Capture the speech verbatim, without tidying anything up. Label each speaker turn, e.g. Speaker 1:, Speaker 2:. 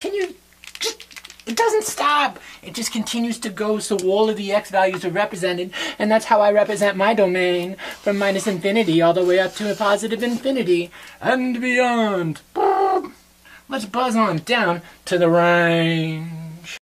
Speaker 1: Can you just, it doesn't stop. It just continues to go, so all of the x values are represented, and that's how I represent my domain, from minus infinity all the way up to a positive infinity, and beyond. Let's buzz on down to the range.